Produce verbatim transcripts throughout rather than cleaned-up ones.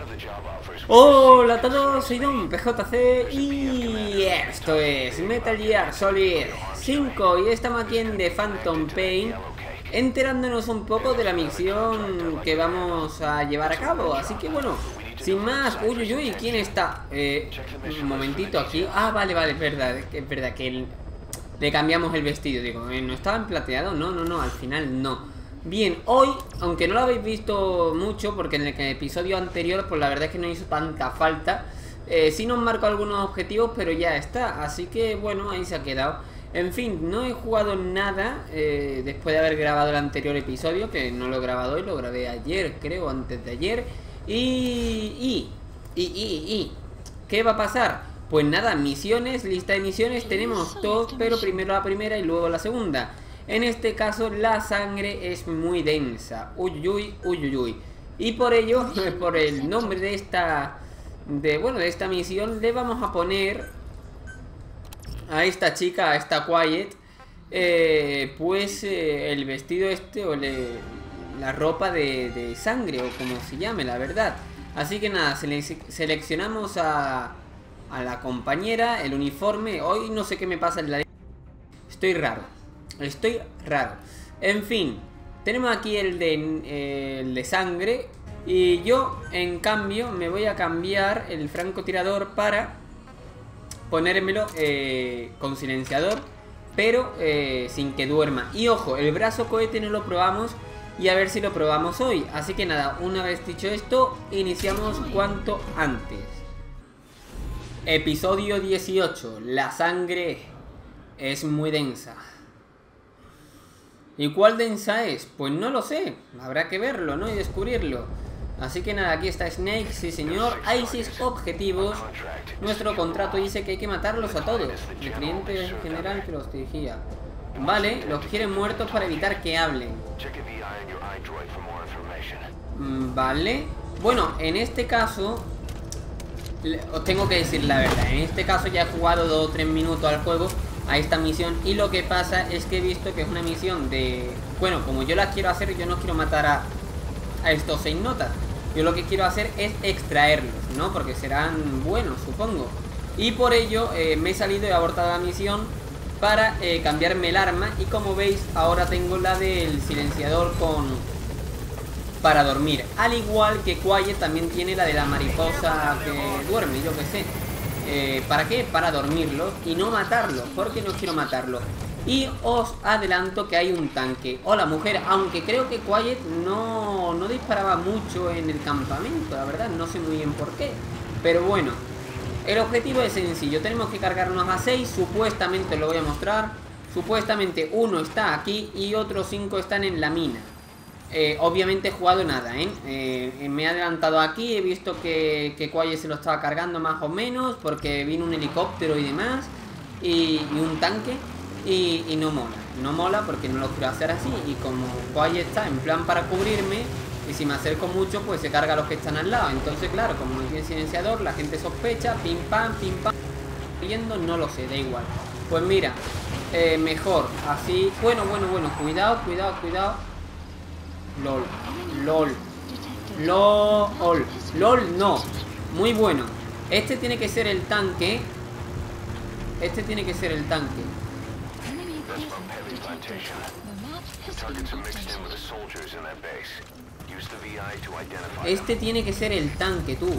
Hola a todos, soy Don P J C y esto es Metal Gear Solid cinco y estamos aquí en The Phantom Pain enterándonos un poco de la misión que vamos a llevar a cabo. Así que bueno, sin más, uy uy uy, ¿quién está? Eh, un momentito aquí. Ah, vale, vale, es verdad, es verdad que el, le cambiamos el vestido. Digo, eh, ¿no estaba en plateado? No, no, no, al final no. Bien, hoy, aunque no lo habéis visto mucho, porque en el episodio anterior, pues la verdad es que no hizo tanta falta. eh, Sí nos marcó algunos objetivos, pero ya está. Así que bueno, ahí se ha quedado. En fin, no he jugado nada eh, después de haber grabado el anterior episodio, que no lo he grabado hoy, lo grabé ayer, creo, antes de ayer. Y... y... y... y... y ¿qué va a pasar? Pues nada, misiones, lista de misiones, tenemos dos, pero primero la primera y luego la segunda. En este caso la sangre es muy densa. Uy, uy, uy, uy, uy. Y por ello, por el nombre de esta de bueno, de esta misión, le vamos a poner a esta chica, a esta Quiet, eh, pues eh, el vestido este o le, la ropa de, de sangre, o como se llame, la verdad. Así que nada, sele seleccionamos a, a la compañera, el uniforme. Hoy no sé qué me pasa en la... Estoy raro. Estoy raro. En fin, tenemos aquí el de, eh, el de sangre. Y yo, en cambio, me voy a cambiar el francotirador para ponérmelo eh, con silenciador, pero eh, sin que duerma. Y ojo, el brazo cohete no lo probamos, y a ver si lo probamos hoy. Así que nada, una vez dicho esto, iniciamos cuanto antes. Episodio dieciocho. La sangre es muy densa. ¿Y cuál densa es? Pues no lo sé, habrá que verlo, ¿no? Y descubrirlo. Así que nada, aquí está Snake, sí señor. Hay seis objetivos. Nuestro contrato dice que hay que matarlos a todos. El cliente general que los dirigía. Vale, los quieren muertos para evitar que hablen. Vale. Bueno, en este caso, os tengo que decir la verdad. En este caso ya he jugado dos o tres minutos al juego, a esta misión, y lo que pasa es que he visto que es una misión de... Bueno, como yo la quiero hacer, yo no quiero matar a, a estos seis notas. Yo lo que quiero hacer es extraerlos, ¿no? Porque serán buenos, supongo. Y por ello eh, me he salido y he abortado la misión para eh, cambiarme el arma. Y como veis, ahora tengo la del silenciador con... para dormir. Al igual que Quiet también tiene la de la mariposa que duerme, yo qué sé. Eh, ¿Para qué? Para dormirlos y no matarlos, porque no quiero matarlos. Y os adelanto que hay un tanque. Hola mujer, aunque creo que Quiet no, no disparaba mucho en el campamento, la verdad, no sé muy bien por qué. Pero bueno, el objetivo es sencillo, tenemos que cargarnos a seis, supuestamente lo voy a mostrar. Supuestamente uno está aquí y otros cinco están en la mina. Eh, obviamente he jugado nada, ¿eh? Eh, me he adelantado aquí, he visto que, que Quiet se lo estaba cargando más o menos, porque vino un helicóptero y demás, y, y un tanque, y, y no mola, no mola porque no lo quiero hacer así, y como Quiet está en plan para cubrirme, y si me acerco mucho, pues se carga a los que están al lado. Entonces claro, como no tiene silenciador, la gente sospecha, pim pam, pim pam, yendo, no lo sé, da igual. Pues mira, eh, mejor, así, bueno, bueno, bueno, cuidado, cuidado, cuidado. LOL, LOL, LOL, LOL, no. Muy bueno. Este tiene que ser el tanque. Este tiene que ser el tanque. Este tiene que ser el tanque, tú.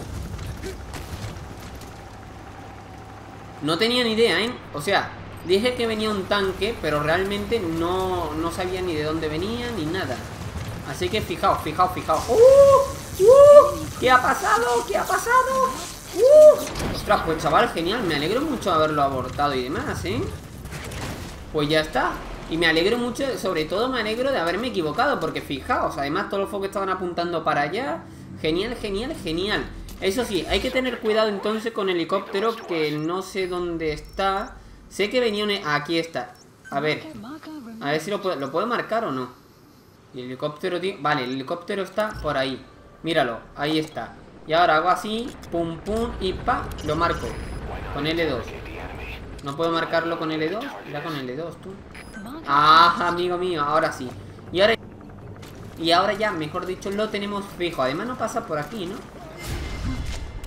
No tenía ni idea, ¿eh? O sea, dije que venía un tanque, pero realmente no, no sabía ni de dónde venía ni nada. Así que fijaos, fijaos, fijaos. ¡Uh! ¡Uh! ¿Qué ha pasado? ¿Qué ha pasado? ¡Uh! Ostras, pues chaval, genial. Me alegro mucho de haberlo abortado y demás, ¿eh? Pues ya está. Y me alegro mucho, sobre todo me alegro de haberme equivocado, porque fijaos, además todos los focos estaban apuntando para allá. Genial, genial, genial. Eso sí, hay que tener cuidado entonces con el helicóptero, que no sé dónde está. Sé que venía un... Aquí está. A ver. A ver si lo puedo, ¿lo puedo marcar o no? Y el helicóptero, tío. Vale, el helicóptero está por ahí. Míralo, ahí está. Y ahora hago así, pum pum y pa, lo marco con L dos. ¿No puedo marcarlo con L dos? Era con L dos, tú. Ah, amigo mío, ahora sí. Y ahora Y ahora ya, mejor dicho, lo tenemos fijo. Además no pasa por aquí, ¿no?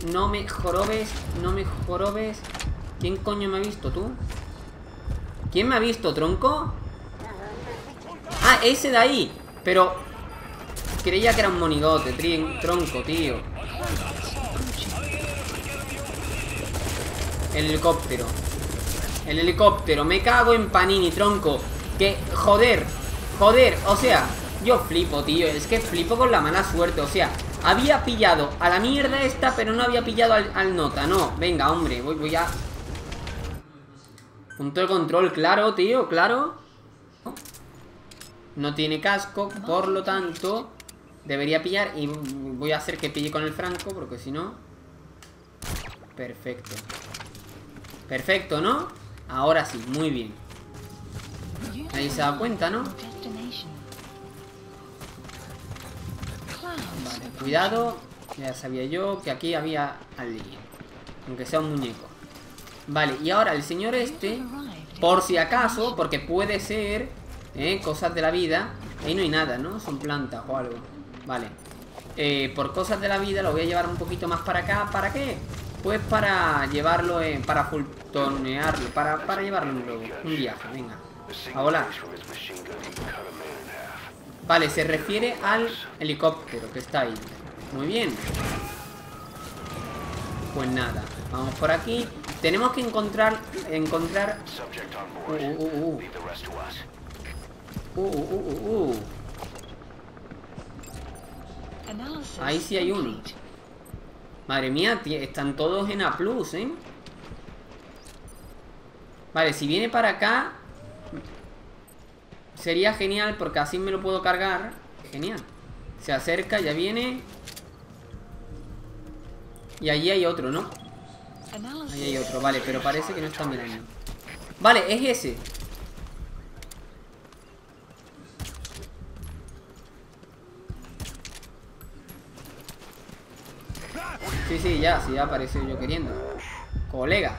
No me jorobes, no me jorobes. ¿Quién coño me ha visto, tú? ¿Quién me ha visto, tronco? Ah, ese de ahí. Pero creía que era un monigote, tronco, tío. El helicóptero. El helicóptero. Me cago en Panini, tronco. Que, joder, joder, o sea, yo flipo, tío. Es que flipo con la mala suerte, o sea, había pillado a la mierda esta, pero no había pillado al, al nota. No, venga, hombre, voy, voy a... Punto de control, claro, tío, claro. No tiene casco, por lo tanto debería pillar. Y voy a hacer que pille con el franco, porque si no... Perfecto. Perfecto, ¿no? Ahora sí, muy bien. Ahí se da cuenta, ¿no? Vale, cuidado. Ya sabía yo que aquí había alguien, aunque sea un muñeco. Vale, y ahora el señor este, por si acaso, porque puede ser eh, cosas de la vida. Ahí no hay nada, ¿no? Son plantas o algo. Vale, eh, por cosas de la vida lo voy a llevar un poquito más para acá. ¿Para qué? Pues para llevarlo, eh, para fultonearlo, para, para llevarlo en globo, un viaje, venga, a volar. Vale, se refiere al helicóptero que está ahí. Muy bien. Pues nada, vamos por aquí. Tenemos que encontrar, encontrar... Uh, uh, uh, uh. Uh, uh, uh, uh. Ahí sí hay uno. Madre mía, están todos en A plus, ¿eh? Vale, si viene para acá sería genial, porque así me lo puedo cargar. Genial. Se acerca, ya viene. Y allí hay otro, ¿no? Ahí hay otro, vale, pero parece que no está mirando. Vale, es ese. Sí, sí, ya, sí, ya apareció yo queriendo. Colega.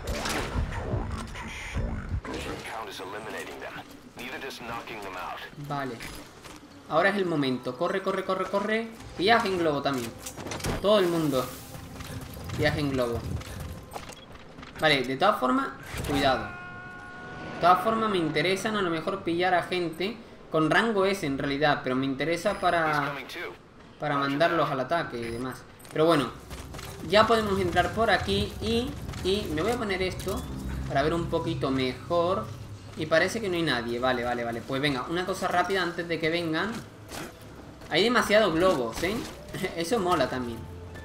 Vale. Ahora es el momento. Corre, corre, corre, corre. Viaje en globo también. Todo el mundo viaje en globo. Vale, de todas formas, cuidado. De todas formas me interesan a lo mejor pillar a gente con rango S en realidad, pero me interesa para Para mandarlos al ataque y demás. Pero bueno, ya podemos entrar por aquí y, y me voy a poner esto para ver un poquito mejor. Y parece que no hay nadie. Vale, vale, vale. Pues venga, una cosa rápida antes de que vengan. Hay demasiados globos, ¿eh? Eso mola también.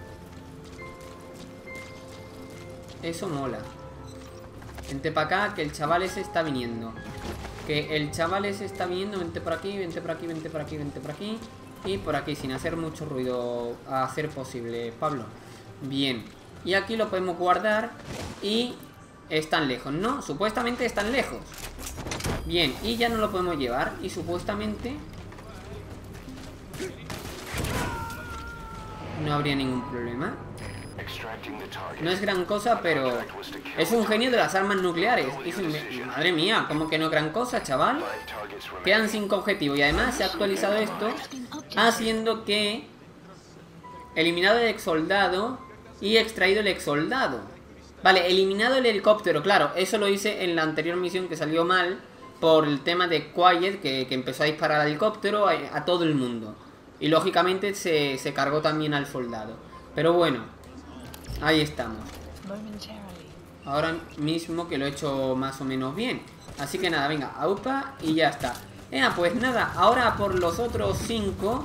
Eso mola. Vente para acá, que el chaval ese está viniendo. Que el chaval ese está viniendo. Vente por aquí, vente por aquí, vente por aquí, vente por aquí. Y por aquí, sin hacer mucho ruido a hacer posible, Pablo. Bien. Y aquí lo podemos guardar. Y están lejos, ¿no? Supuestamente están lejos. Bien, y ya no lo podemos llevar. Y supuestamente no habría ningún problema. No es gran cosa, pero es un genio de las armas nucleares. Y su... Madre mía, ¿cómo que no gran cosa, chaval? Quedan cinco objetivos. Y además se ha actualizado esto, haciendo que eliminado el ex soldado y extraído el ex soldado. Vale, eliminado el helicóptero. Claro, eso lo hice en la anterior misión, que salió mal por el tema de Quiet, que, que empezó a disparar al helicóptero a, a todo el mundo. Y lógicamente se, se cargó también al soldado. Pero bueno, ahí estamos. Ahora mismo que lo he hecho más o menos bien. Así que nada, venga, aupa y ya está. Eh, pues nada, ahora por los otros cinco.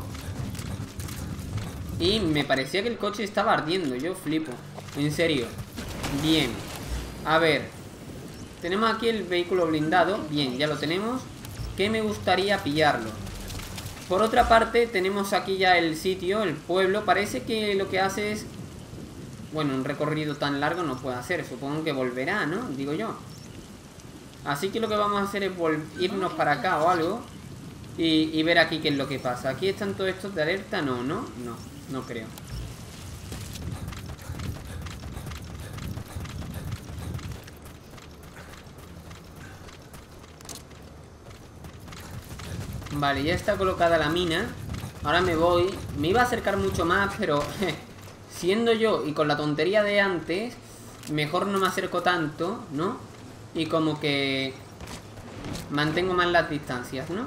Y me parecía que el coche estaba ardiendo. Yo flipo, en serio. Bien, a ver. Tenemos aquí el vehículo blindado. Bien, ya lo tenemos. Que me gustaría pillarlo. Por otra parte, tenemos aquí ya el sitio, el pueblo. Parece que lo que hace es... Bueno, un recorrido tan largo no puede hacer. Supongo que volverá, ¿no? Digo yo. Así que lo que vamos a hacer es irnos para acá o algo. Y, y ver aquí qué es lo que pasa. ¿Aquí están todos estos de alerta? No, no, no, no creo. Vale, ya está colocada la mina. Ahora me voy. Me iba a acercar mucho más, pero siendo yo y con la tontería de antes, mejor no me acerco tanto, ¿no? Y como que mantengo más las distancias, ¿no?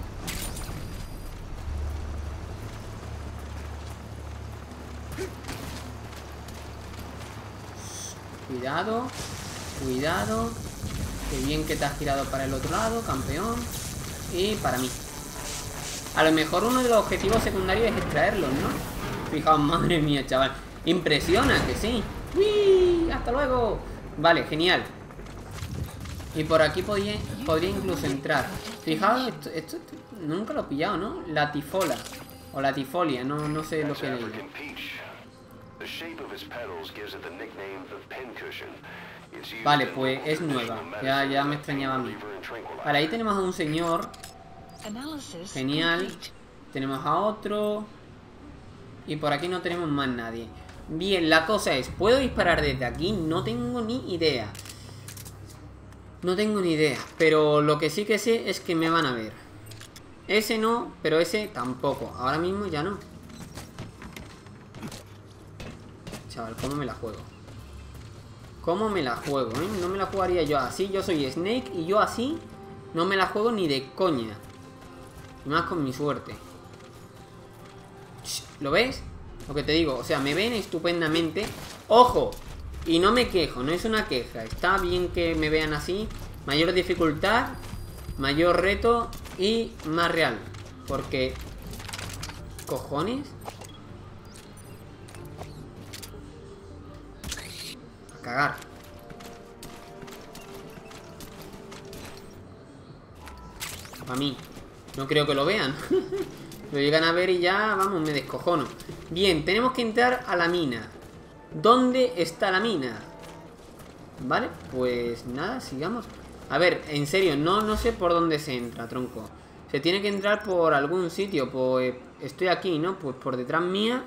Cuidado, cuidado. Qué bien que te has girado para el otro lado, campeón. Y para mí. A lo mejor uno de los objetivos secundarios es extraerlos, ¿no? Fijaos, madre mía, chaval. Impresiona, que sí. ¡Uy! ¡Hasta luego! Vale, genial. Y por aquí podría, podría incluso entrar. Fijaos, esto, esto nunca lo he pillado, ¿no? Latifola. O latifolia, no, no sé lo que he leído. Vale, pues es nueva. Ya, ya me extrañaba a mí. Vale, ahí tenemos a un señor. Genial. Tenemos a otro. Y por aquí no tenemos más nadie. Bien, la cosa es, ¿puedo disparar desde aquí? No tengo ni idea. No tengo ni idea. Pero lo que sí que sé es que me van a ver. Ese no, pero ese tampoco. Ahora mismo ya no. Chaval, ¿cómo me la juego? ¿Cómo me la juego, eh? No me la jugaría yo así. Yo soy Snake y yo así no me la juego ni de coña. Y más con mi suerte. ¿Lo ves? Lo que te digo, o sea, me ven estupendamente. ¡Ojo! Y no me quejo, no es una queja. Está bien que me vean así. Mayor dificultad, mayor reto y más real. Porque... ¿cojones? A cagar. A mí. No creo que lo vean. Lo llegan a ver y ya, vamos, me descojono. Bien, tenemos que entrar a la mina. ¿Dónde está la mina? Vale, pues nada, sigamos. A ver, en serio, no, no sé por dónde se entra, tronco. Se tiene que entrar por algún sitio. Pues estoy aquí, ¿no? Pues por detrás mía.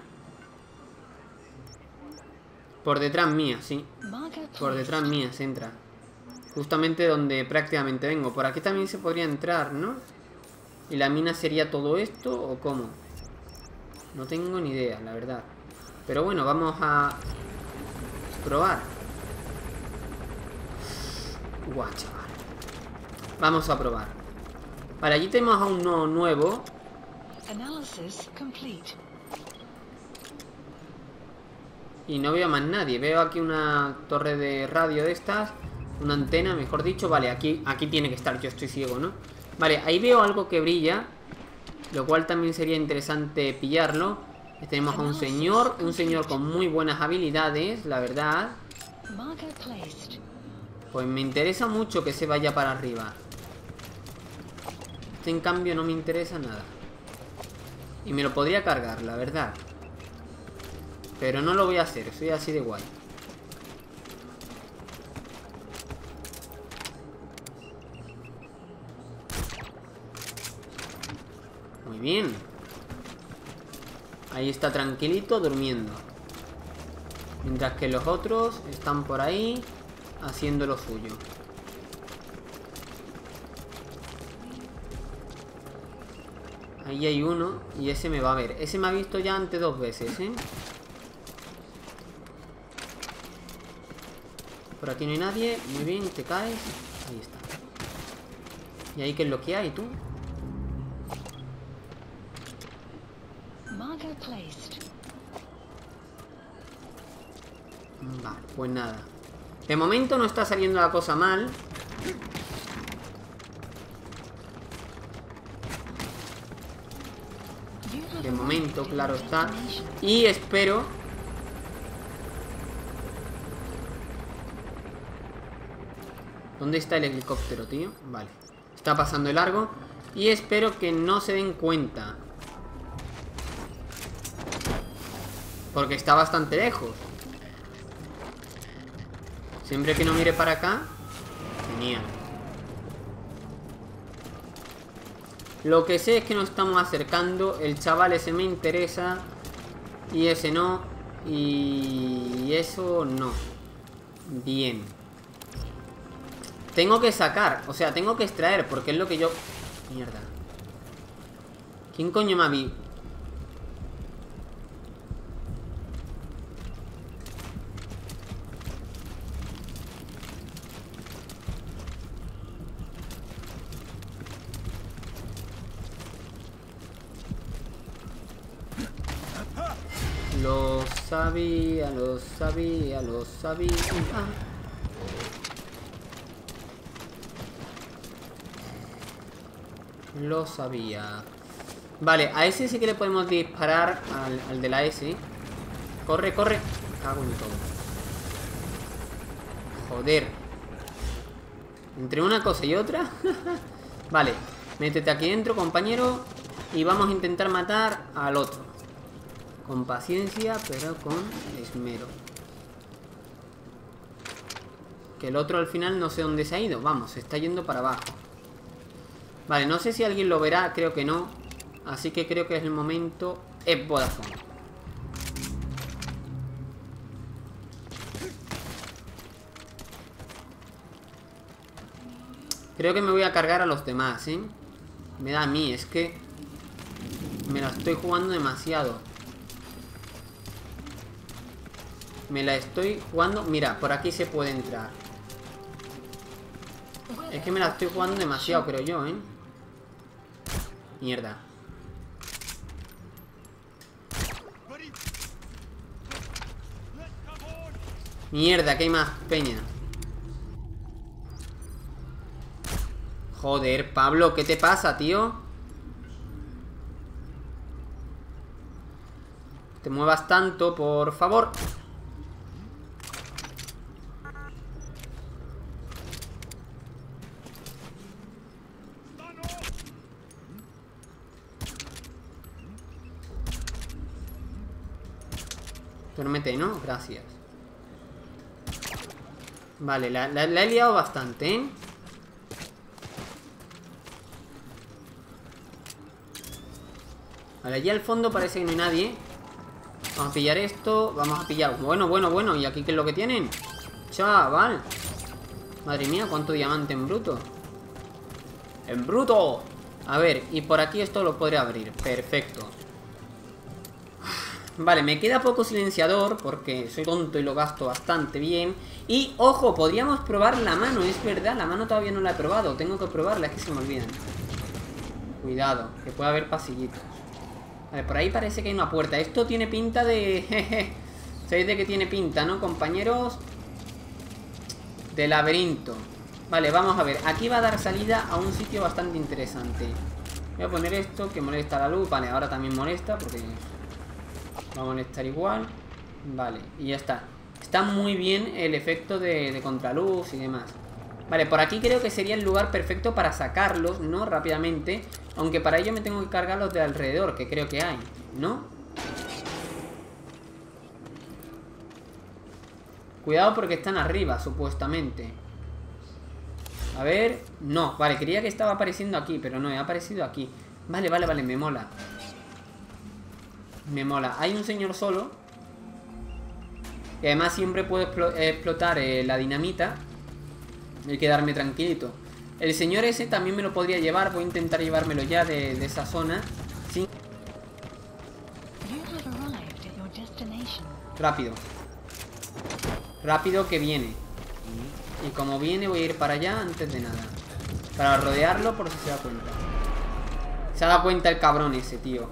Por detrás mía, sí. Por detrás mía se entra. Justamente donde prácticamente vengo. Por aquí también se podría entrar, ¿no? ¿Y la mina sería todo esto o cómo? No tengo ni idea, la verdad. Pero bueno, vamos a probar. Guau, chaval. Vamos a probar. Vale, allí tenemos a uno nuevo. Y no veo más nadie. Veo aquí una torre de radio de estas. Una antena, mejor dicho. Vale, aquí, aquí tiene que estar. Yo estoy ciego, ¿no? Vale, ahí veo algo que brilla. Lo cual también sería interesante pillarlo. Tenemos a un señor. Un señor con muy buenas habilidades, la verdad. Pues me interesa mucho que se vaya para arriba. Este en cambio no me interesa nada. Y me lo podría cargar, la verdad. Pero no lo voy a hacer, soy así de guay. Muy bien. Ahí está tranquilito, durmiendo. Mientras que los otros están por ahí haciendo lo suyo. Ahí hay uno y ese me va a ver. Ese me ha visto ya antes dos veces, ¿eh? Por aquí no hay nadie. Muy bien, te caes. Ahí está. ¿Y ahí qué es lo que hay, tú? Vale, pues nada. De momento no está saliendo la cosa mal. De momento, claro está. Y espero... ¿Dónde está el helicóptero, tío? Vale. Está pasando de largo. Y espero que no se den cuenta. Porque está bastante lejos. Siempre que no mire para acá. Genial. Lo que sé es que nos estamos acercando. El chaval ese me interesa. Y ese no. Y eso no. Bien. Tengo que sacar. O sea, tengo que extraer. Porque es lo que yo... Mierda. ¿Quién coño me ha visto? Lo sabía, lo sabía, lo sabía. Lo sabía. Vale, a ese sí que le podemos disparar al, al de la S. Corre, corre. Cago en todo. Joder. Entre una cosa y otra. Vale, métete aquí dentro, compañero. Y vamos a intentar matar al otro. Con paciencia, pero con esmero. Que el otro al final no sé dónde se ha ido. Vamos, se está yendo para abajo. Vale, no sé si alguien lo verá, creo que no. Así que creo que es el momento. Es Vodafone. Creo que me voy a cargar a los demás, ¿eh? Me da a mí, es que me la estoy jugando demasiado. Me la estoy jugando... Mira, por aquí se puede entrar. Es que me la estoy jugando demasiado, creo yo, ¿eh? Mierda. Mierda, que hay más peña. Joder, Pablo, ¿qué te pasa, tío? Te muevas tanto, por favor. Duérmete, ¿no? Gracias. Vale, la, la, la he liado bastante, ¿eh? Vale, allí al fondo parece que no hay nadie. Vamos a pillar esto. Vamos a pillar... Bueno, bueno, bueno. ¿Y aquí qué es lo que tienen? Chaval. Madre mía, cuánto diamante en bruto. ¡En bruto! A ver, y por aquí esto lo podré abrir. Perfecto. Vale, me queda poco silenciador porque soy tonto y lo gasto bastante bien. Y, ojo, podríamos probar la mano. Es verdad, la mano todavía no la he probado. Tengo que probarla, es que se me olvidan. Cuidado, que puede haber pasillitos. Vale, por ahí parece que hay una puerta. Esto tiene pinta de... Jeje. ¿Sabéis de qué tiene pinta, no, compañeros? De laberinto. Vale, vamos a ver. Aquí va a dar salida a un sitio bastante interesante. Voy a poner esto, que molesta la luz. Vale, ahora también molesta porque... va a molestar igual. Vale, y ya está. Está muy bien el efecto de, de contraluz y demás. Vale, por aquí creo que sería el lugar perfecto para sacarlos, ¿no? Rápidamente. Aunque para ello me tengo que cargar los de alrededor, que creo que hay, ¿no? Cuidado porque están arriba, supuestamente. A ver... No, vale, creía que estaba apareciendo aquí, pero no, he aparecido aquí. Vale, vale, vale, me mola. Me mola. Hay un señor solo. Y además siempre puedo explo explotar eh, la dinamita. Hay que quedarme tranquilito. El señor ese también me lo podría llevar. Voy a intentar llevármelo ya de, de esa zona. Sí. Rápido. Rápido que viene. Y como viene voy a ir para allá antes de nada. Para rodearlo por si se da cuenta. Se ha dado cuenta el cabrón ese, tío.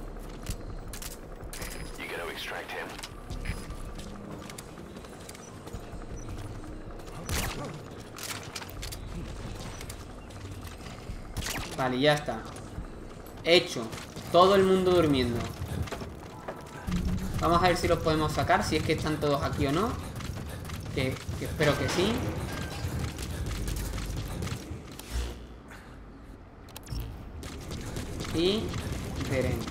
Vale, ya está. Hecho. Todo el mundo durmiendo. Vamos a ver si los podemos sacar. Si es que están todos aquí o no. Que, que espero que sí. Y veremos.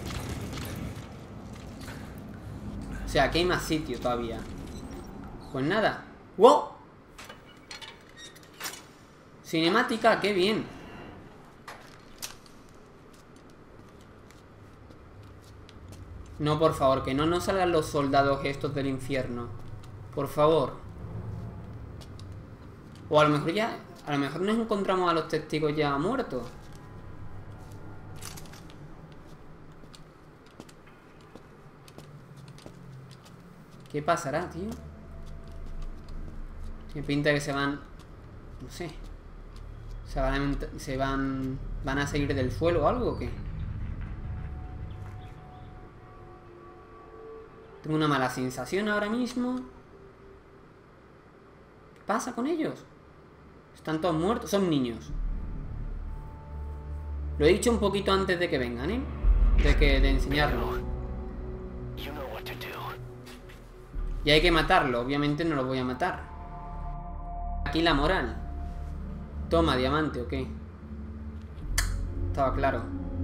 O sea, que hay más sitio todavía. Pues nada. ¡Wow! Cinemática, qué bien. No, por favor, que no nos salgan los soldados estos del infierno. Por favor. O a lo mejor ya... A lo mejor nos encontramos a los testigos ya muertos. ¿Qué pasará, tío? Tiene pinta que se van... No sé. Se van... Se van... ¿Van a salir del suelo o algo o qué? Tengo una mala sensación ahora mismo. ¿Qué pasa con ellos? Están todos muertos. Son niños. Lo he dicho un poquito antes de que vengan, ¿eh? De que de enseñarlo. Y hay que matarlo. Obviamente no lo voy a matar. Aquí la moral. Toma, diamante, ¿o qué? Estaba claro.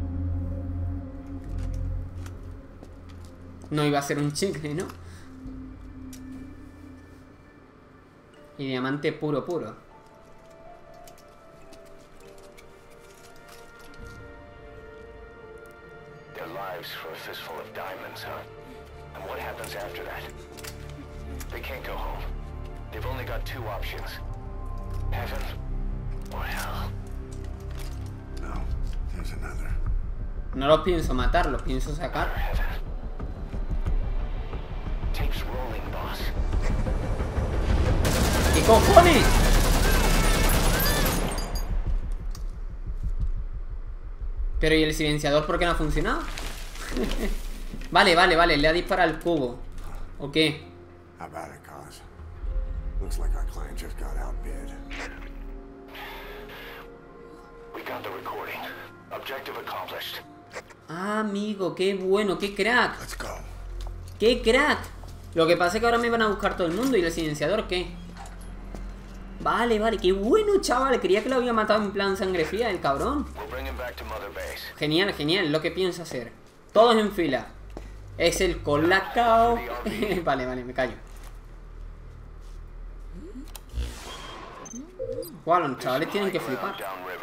No iba a ser un chicle, ¿no? Y diamante puro, puro. Their lives for a fistful of diamonds, huh? And what happens after that? They can't go home. They've only got two options. Heaven or hell. No, there's another. No los pienso matar, los pienso sacar. Tape's rolling, boss. ¿Qué cojones? Pero ¿y el silenciador por qué no ha funcionado? Vale, vale, vale, le ha disparado el cubo. ¿O qué? How about it, Cos? Looks like our client just got outbid. We got the recording. Objective accomplished. Ah, amigo, qué bueno, qué crack. Let's go. ¡Qué crack! Lo que pasa es que ahora me van a buscar todo el mundo. ¿Y el silenciador qué? Vale, vale, qué bueno, chaval. Creía que lo había matado en plan sangre fría, el cabrón. Genial, genial, lo que pienso hacer. Todos en fila. Es el colacao. Vale, vale, me callo. Wow, los chavales tienen que flipar.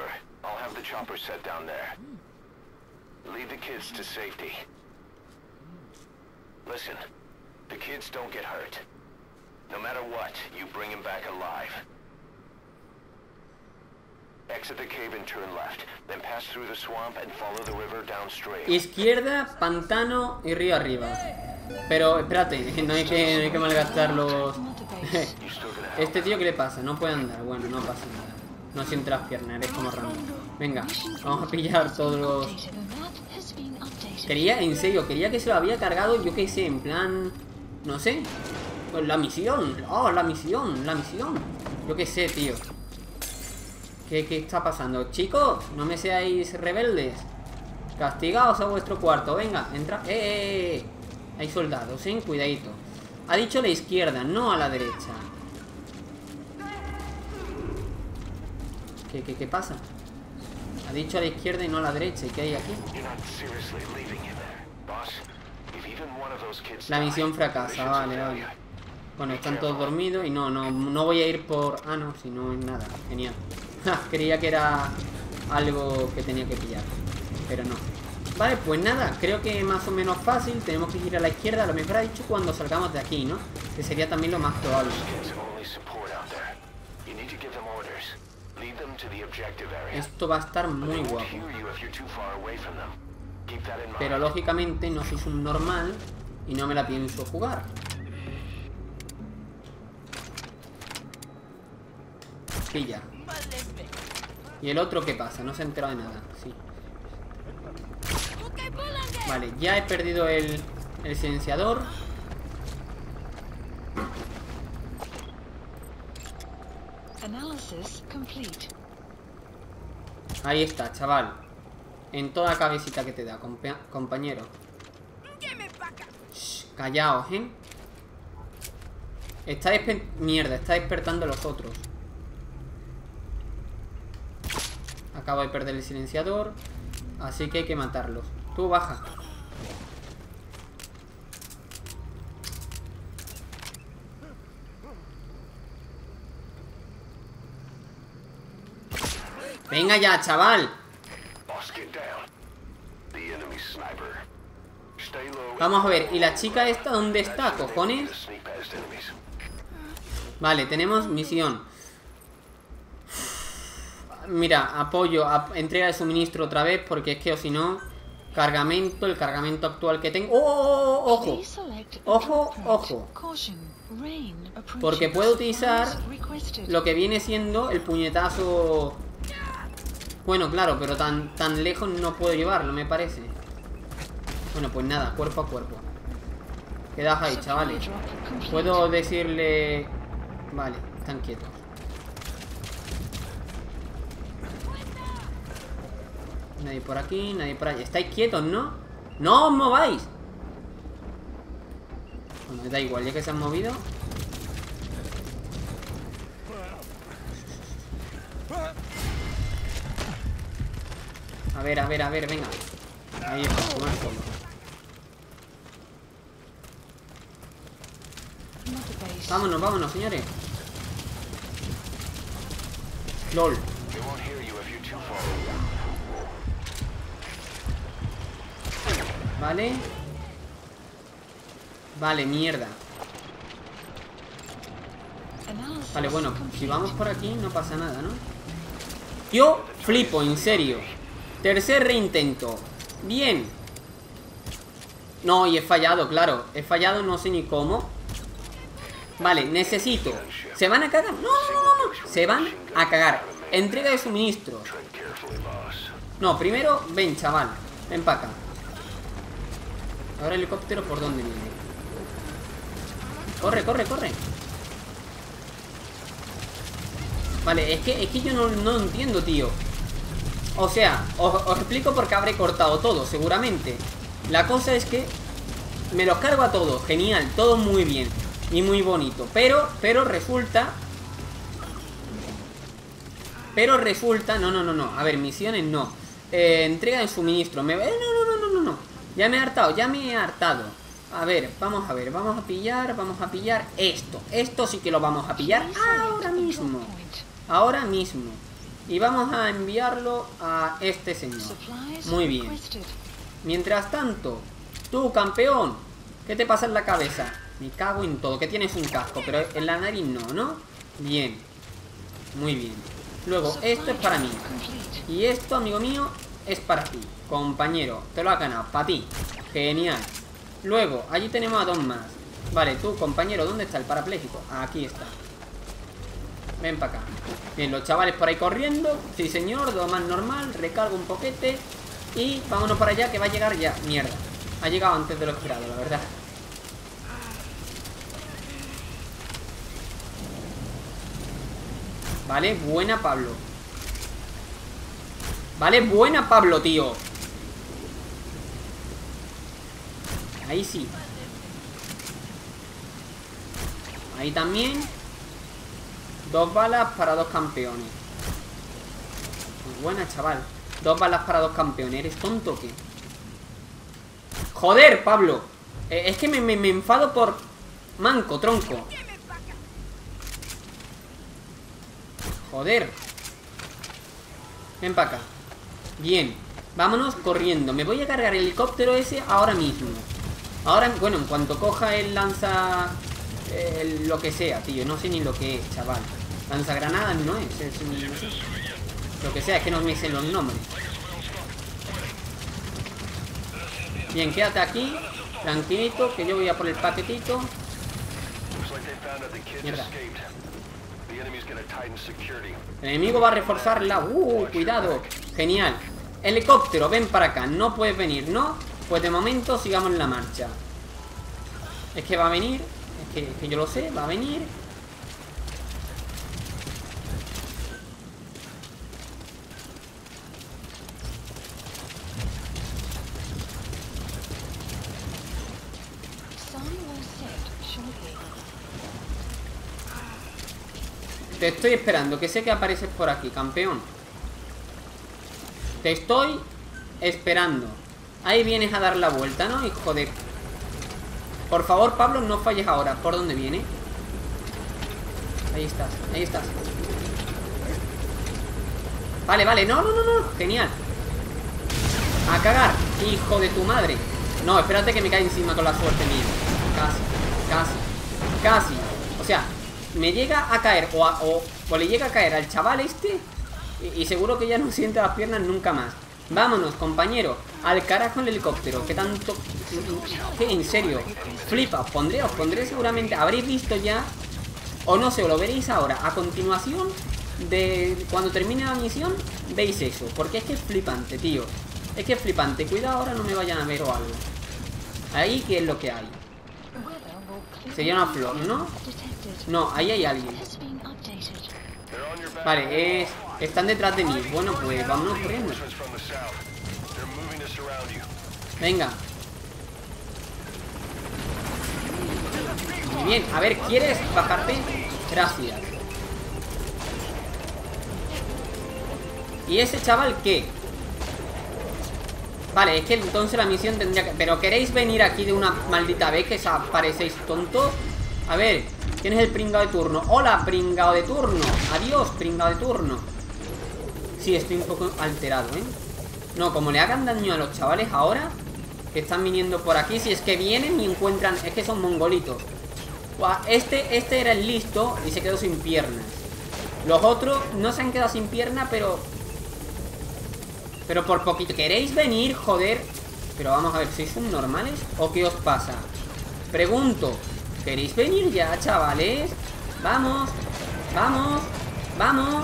Listen, the kids don't get hurt. No matter what, you bring him back alive. Exit the cave and turn left, then pass through the swamp and follow the river downstream. Izquierda, pantano y río arriba. Pero espérate, no hay que, no hay que malgastar los... Este tío, ¿qué le pasa? No puede andar. Bueno, no pasa nada. No siente las piernas, eres como raro. Venga, vamos a pillar todos los... Quería, en serio, quería que se lo había cargado, yo qué sé, en plan... No sé. Pues la misión. Oh, la misión, la misión. Yo qué sé, tío. ¿Qué, qué está pasando? Chicos, no me seáis rebeldes. Castigaos a vuestro cuarto. Venga, entra. ¡Eh, eh, eh! Hay soldados, ¿eh? Cuidadito. Ha dicho a la izquierda, no a la derecha. ¿Qué, qué, qué pasa? Ha dicho a la izquierda y no a la derecha. ¿Y qué hay aquí? La misión fracasa, vale, vale. Bueno, están todos dormidos y no, no, no voy a ir por... Ah, no, si no es nada. Genial. Creía que era algo que tenía que pillar, pero no. Vale, pues nada, creo que más o menos fácil. Tenemos que ir a la izquierda, a lo mejor ha dicho cuando salgamos de aquí, ¿no? Que sería también lo más probable. Esto va a estar muy guapo. Pero lógicamente no soy un normal y no me la pienso jugar. Pilla. ¿Y el otro qué pasa? No se ha enterado de nada. Sí. Vale, ya he perdido el, el silenciador. Ahí está, chaval. En toda cabecita que te da, compa compañero. Shh, callaos, ¿eh? Está desper... Mierda, está despertando a los otros. Acabo de perder el silenciador. Así que hay que matarlos. Tú baja. Venga ya, chaval. Vamos a ver, ¿y la chica esta dónde está, cojones? Vale, tenemos misión. Mira, apoyo, a, entrega de suministro otra vez, porque es que o si no... Cargamento, el cargamento actual que tengo... ¡Oh, oh, oh! ¡Ojo! ¡Ojo, ojo! Porque puedo utilizar lo que viene siendo el puñetazo... Bueno, claro, pero tan, tan lejos no puedo llevarlo, me parece. Bueno, pues nada, cuerpo a cuerpo. Quedaos ahí, chavales. Puedo decirle... Vale, están quietos. Nadie por aquí, nadie por allá. Estáis quietos, ¿no? ¡No os mováis! Bueno, da igual, ya que se han movido. A ver, a ver, a ver, venga. Ahí está, tomar solo. Vámonos, vámonos, señores. LOL. Vale. Vale, mierda. Vale, bueno, si vamos por aquí no pasa nada, ¿no? Yo flipo, en serio. Tercer reintento. Bien. No, y he fallado, claro. He fallado, no sé ni cómo. Vale, necesito. ¿Se van a cagar? No, no, no, no. Se van a cagar. Entrega de suministros. No, primero, ven, chaval. Ven para acá. Ahora el helicóptero, ¿por dónde viene? Corre, corre, corre. Vale, es que, es que yo no, no entiendo, tío. O sea, os, os explico por qué habré cortado todo, seguramente. La cosa es que me los cargo a todos, genial, todo muy bien y muy bonito. Pero, pero resulta... Pero resulta... No, no, no, no. A ver, misiones no. Eh, entrega de suministro. Me... Eh, no, no, no, no, no, no. Ya me he hartado, ya me he hartado. A ver, vamos a ver, vamos a pillar, vamos a pillar esto. Esto sí que lo vamos a pillar ahora mismo. Ahora mismo. Y vamos a enviarlo a este señor. Muy bien. Mientras tanto, tú, campeón, ¿qué te pasa en la cabeza? Me cago en todo, que tienes un casco, pero en la nariz no, ¿no? Bien. Muy bien. Luego, esto es para mí. Y esto, amigo mío, es para ti. Compañero, te lo has ganado, para ti. Genial. Luego, allí tenemos a dos más. Vale, tú, compañero, ¿dónde está el parapléjico? Aquí está. Ven para acá. Bien, los chavales por ahí corriendo. Sí, señor, lo más normal. Recargo un poquete. Y vámonos para allá, que va a llegar ya. Mierda. Ha llegado antes de lo esperado, la verdad. Vale, buena Pablo. Vale, buena Pablo, tío. Ahí sí. Ahí también. Dos balas para dos campeones. Muy buena, chaval. Dos balas para dos campeones. ¿Eres tonto o qué? Joder, Pablo. eh, Es que me, me, me enfado por... Manco, tronco. Joder. Ven para acá. Bien. Vámonos corriendo. Me voy a cargar el helicóptero ese ahora mismo. Ahora, bueno, en cuanto coja el lanza... El, lo que sea, tío. No sé ni lo que es, chaval. Lanzagranadas no es, es un, no sé. Lo que sea, es que no me sé los nombres. Bien, quédate aquí. Tranquilito, que yo voy a por el paquetito. Mierda. El enemigo va a reforzarla. Uh, cuidado. Genial. Helicóptero, ven para acá. No puedes venir, ¿no? Pues de momento sigamos la marcha. Es que va a venir. Es que, es que yo lo sé, va a venir. Te estoy esperando, que sé que apareces por aquí, campeón. Te estoy esperando. Ahí vienes a dar la vuelta, ¿no? Hijo de... Por favor, Pablo, no falles ahora. ¿Por dónde viene? Ahí estás, ahí estás. Vale, vale, no, no, no, no. Genial. A cagar, hijo de tu madre. No, espérate que me cae encima con la suerte mía. Casi, casi, casi. O sea... Me llega a caer o, a, o, o le llega a caer al chaval este y, y seguro que ya no siente las piernas nunca más. Vámonos, compañero. Al carajo el helicóptero. Que tanto... Que en serio. Flipa, os pondré, os pondré seguramente. Habréis visto ya. O no sé, o lo veréis ahora. A continuación de... Cuando termine la misión, veis eso. Porque es que es flipante, tío. Es que es flipante. Cuidado ahora no me vayan a ver o algo. Ahí que es lo que hay. Sería una flor, ¿no? No, ahí hay alguien. Vale, es... están detrás de mí. Bueno, pues vámonos corriendo. Venga. Muy bien, a ver, ¿quieres bajarte? Gracias. ¿Y ese chaval qué? Vale, es que entonces la misión tendría que... ¿Pero queréis venir aquí de una maldita vez que os parecéis tontos? A ver, ¿quién es el pringao de turno? Hola, pringao de turno. Adiós, pringao de turno. Sí, estoy un poco alterado, ¿eh? No, como le hagan daño a los chavales ahora que están viniendo por aquí, si es que vienen y encuentran... Es que son mongolitos. Este, este era el listo y se quedó sin piernas. Los otros no se han quedado sin pierna, pero... Pero por poquito. ¿Queréis venir? Joder. Pero vamos a ver, ¿sois subnormales? ¿O qué os pasa? Pregunto. ¿Queréis venir ya, chavales? Vamos. Vamos. Vamos.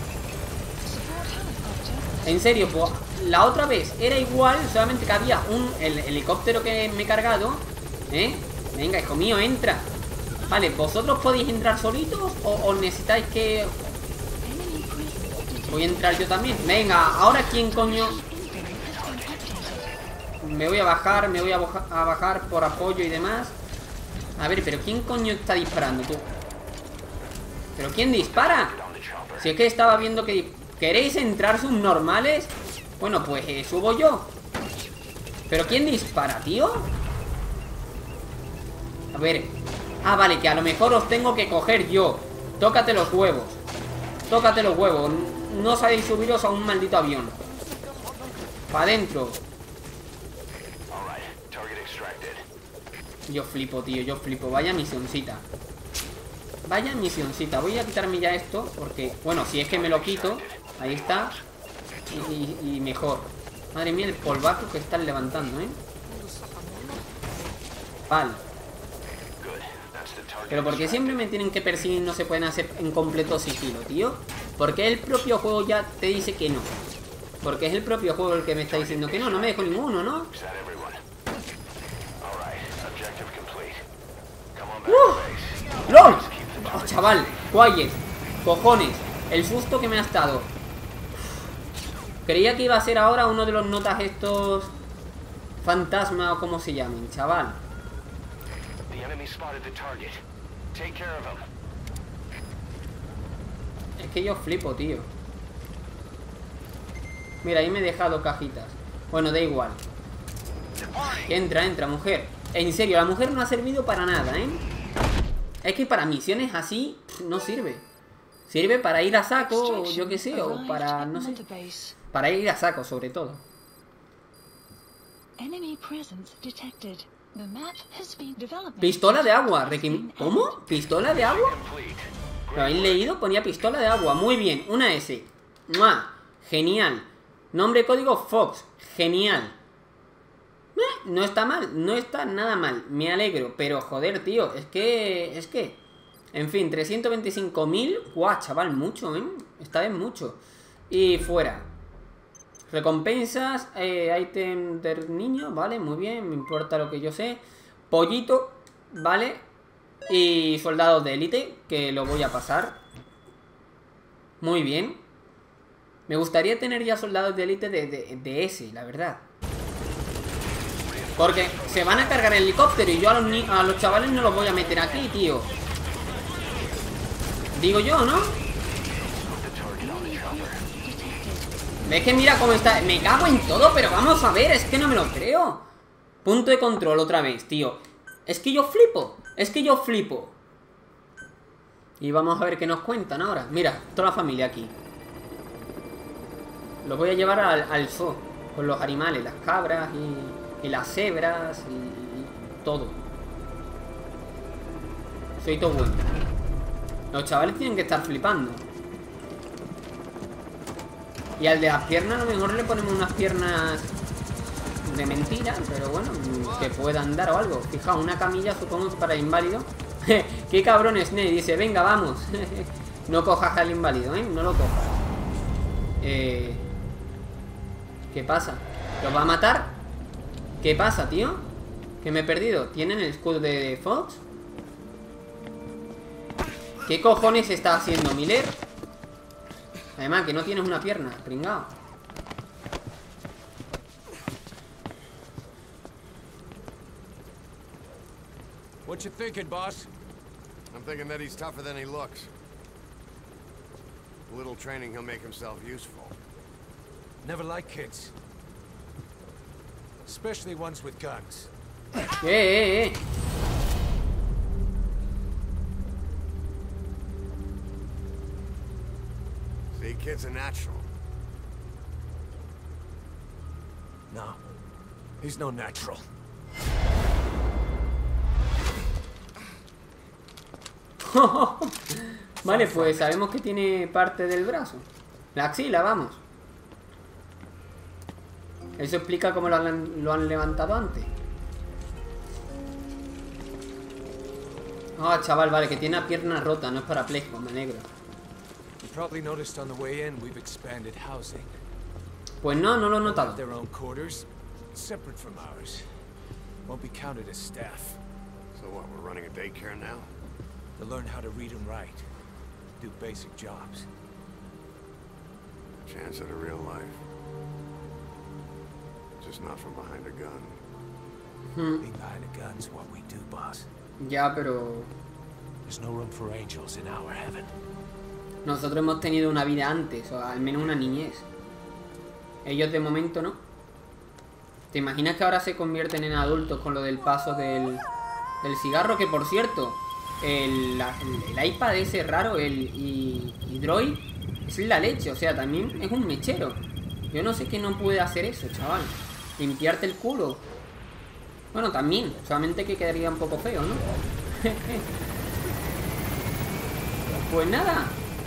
En serio, pues la otra vez era igual, solamente que había un el helicóptero que me he cargado. ¿Eh? Venga, hijo mío, entra. Vale, ¿vosotros podéis entrar solitos o, o necesitáis que... Voy a entrar yo también. Venga, ahora quién coño... Me voy a bajar, me voy a, a bajar por apoyo y demás. A ver, pero ¿quién coño está disparando, tú? ¿Pero quién dispara? Si es que estaba viendo que... ¿Queréis entrar subnormales? Bueno, pues eh, subo yo. ¿Pero quién dispara, tío? A ver... Ah, vale, que a lo mejor os tengo que coger yo. Tócate los huevos. Tócate los huevos. No sabéis subiros a un maldito avión. Para adentro. Yo flipo, tío, yo flipo. Vaya misioncita. Vaya misioncita. Voy a quitarme ya esto porque, bueno, si es que me lo quito. Ahí está. Y, y, y mejor. Madre mía, el polvaco que están levantando, ¿eh? Vale. Pero porque siempre me tienen que perseguir y no se pueden hacer en completo sigilo, tío. Porque el propio juego ya te dice que no. Porque es el propio juego el que me está diciendo que no. No me dejo ninguno, ¿no? ¡Uh! ¡Lol! Oh, chaval, quiet. Cojones, el susto que me ha estado. Creía que iba a ser ahora uno de los notas estos fantasma o como se llamen, chaval. Es que yo flipo, tío. Mira, ahí me he dejado cajitas. Bueno, da igual. Entra, entra, mujer. En serio, la mujer no ha servido para nada, ¿eh? Es que para misiones así no sirve. Sirve para ir a saco, yo qué sé, o para, no sé. Para ir a saco, sobre todo. Pistola de agua. ¿Cómo? ¿Pistola de agua? ¿Lo habéis leído? Ponía pistola de agua. Muy bien, una S. ¡Mua! Genial. Nombre código Fox. Genial. Eh, no está mal, no está nada mal. Me alegro, pero joder, tío. Es que, es que en fin, trescientos veinticinco mil. Guau, chaval, mucho, ¿eh? Esta vez mucho. Y fuera. Recompensas, eh, ítem del niño, vale, muy bien, me importa lo que yo sé. Pollito, vale. Y soldados de élite, que lo voy a pasar. Muy bien. Me gustaría tener ya soldados de élite de, de, de ese, la verdad. Porque se van a cargar el helicóptero y yo a los, a los chavales no los voy a meter aquí, tío. Digo yo, ¿no? ¿Ves que mira cómo está? Me cago en todo, pero vamos a ver, es que no me lo creo. Punto de control otra vez, tío. Es que yo flipo, es que yo flipo. Y vamos a ver qué nos cuentan ahora. Mira, toda la familia aquí. Los voy a llevar al, al zoo. Con los animales, las cabras y, y las cebras y, y todo. Soy todo bueno. Los chavales tienen que estar flipando. Y al de las piernas a lo mejor le ponemos unas piernas de mentira, pero bueno, que pueda andar o algo. Fijaos, una camilla supongo para el inválido. Qué cabrón es Snake, dice, venga, vamos. No cojas al inválido, ¿eh? No lo cojas. Eh... ¿Qué pasa? ¿Los va a matar? ¿Qué pasa, tío? Que me he perdido. ¿Tienen el escudo de Fox? ¿Qué cojones está haciendo Miller? Además, que no tienes una pierna, pringao. What you thinking, boss? I'm thinking that he's tougher than he looks. A little training, he'll make himself useful. Never like kids. Especially ones with guns. Eh, eh, eh. See, kid's a natural. No. He's no natural. Vale, pues sabemos que tiene parte del brazo. La axila, vamos. Eso explica cómo lo han, lo han levantado antes. Ah, oh, chaval, vale, que tiene la pierna rota, no es parapléjico, me alegro. You probably noticed on the way in we've expanded housing. Pues no, no lo he notado. Their own quarters, separate from ours. Won't be counted as staff. So what, we're running a daycare now? To learn how to read and write. Do basic jobs. Chance at a real life. Just not from behind a gun. Hmm. Being behind a gun's what we do, boss. Ya, pero... There's no room for angels in our heaven. Nosotros hemos tenido una vida antes, o al menos una niñez. Ellos de momento no. ¿Te imaginas que ahora se convierten en adultos con lo del paso del, del cigarro? Que por cierto, el, la, el, el iPad ese raro, el y, y Droid, es la leche, o sea, también es un mechero. Yo no sé qué no puede hacer eso, chaval. Limpiarte el culo. Bueno, también, solamente que quedaría un poco feo, ¿no? Pues nada.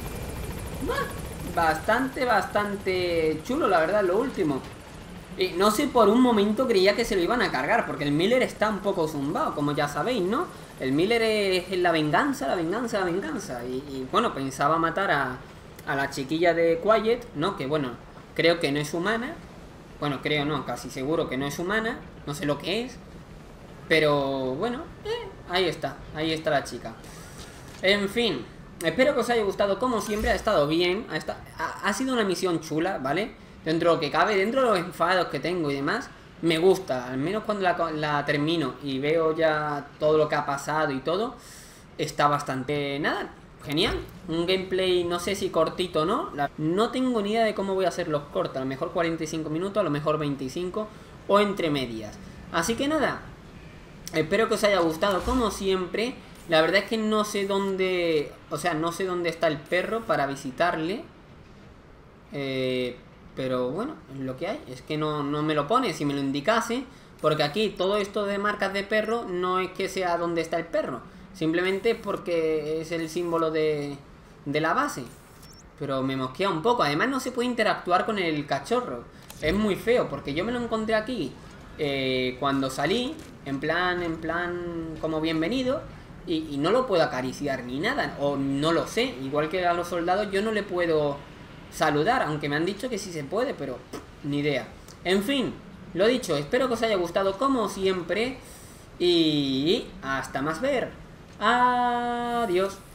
Bastante, bastante chulo, la verdad, lo último. Y no sé, por un momento creía que se lo iban a cargar, porque el Miller está un poco zumbado, como ya sabéis, ¿no? El Miller es la venganza, la venganza, la venganza. Y, y bueno, pensaba matar a, a la chiquilla de Quiet, ¿no? Que bueno, creo que no es humana. Bueno, creo no, casi seguro que no es humana. No sé lo que es. Pero bueno, eh, ahí está, ahí está la chica. En fin, espero que os haya gustado. Como siempre, ha estado bien. Ha, estado, ha, ha sido una misión chula, ¿vale? Dentro de lo que cabe, dentro de los enfados que tengo y demás, me gusta. Al menos cuando la, la termino y veo ya todo lo que ha pasado y todo, está bastante, nada, genial. Un gameplay, no sé si cortito o no. La, no tengo ni idea de cómo voy a hacer los cortos. A lo mejor cuarenta y cinco minutos, a lo mejor veinticinco o entre medias. Así que nada, espero que os haya gustado como siempre. La verdad es que no sé dónde, o sea, no sé dónde está el perro para visitarle. Eh... Pero bueno, lo que hay es que no, no me lo pone. Si me lo indicase, porque aquí todo esto de marcas de perro no es que sea donde está el perro, simplemente porque es el símbolo de, de la base. Pero me mosquea un poco. Además no se puede interactuar con el cachorro. Es muy feo, porque yo me lo encontré aquí eh, cuando salí, en plan, en plan como bienvenido, y, y no lo puedo acariciar ni nada, o no lo sé. Igual que a los soldados yo no le puedo saludar, aunque me han dicho que sí se puede, pero pff, ni idea. En fin, lo dicho, espero que os haya gustado como siempre y hasta más ver. Adiós.